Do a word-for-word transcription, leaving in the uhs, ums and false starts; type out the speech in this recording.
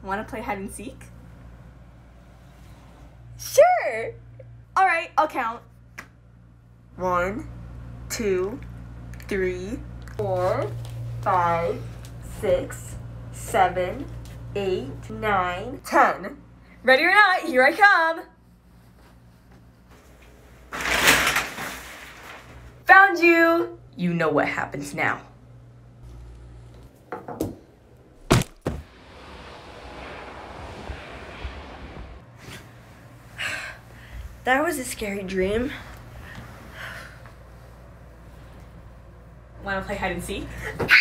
Want to play hide and seek? Sure! Alright, I'll count. One, two, three, four, five, six, seven, eight, nine, ten. Ready or not, here I come! Found you! You know what happens now. That was a scary dream. Want to play hide and seek?